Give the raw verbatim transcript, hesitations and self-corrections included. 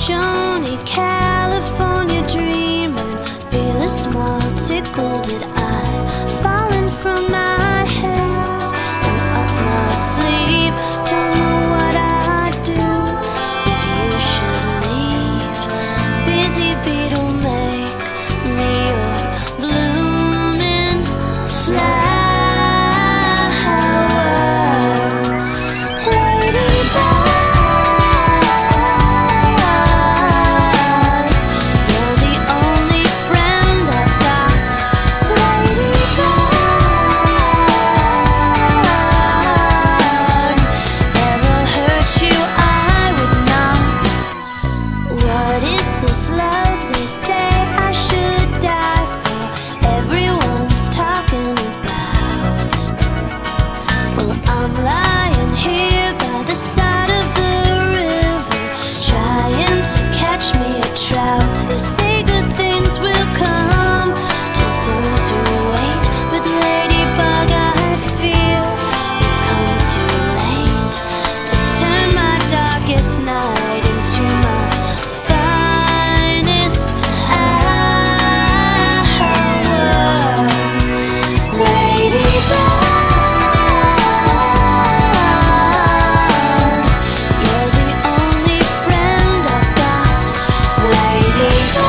Shoshone, California dreaming. Feel a small tickle. Did I falling from my hands and up my sleeve? Don't know what I'd do if you should leave. Busy beetle, make me your blooming flower. Ladybug, you're the only friend I've got. Ladybug, ever hurt you I would not. What is this love they say I should die for? Everyone's talking about. Well, I'm lying here by the side of the river, trying to catch me a trout. They say good things will come to those who wait, but Ladybug, I fear you've come too late to turn my darkest night into my finest hour. Ladybug, you're the only friend I've got. Ladybug.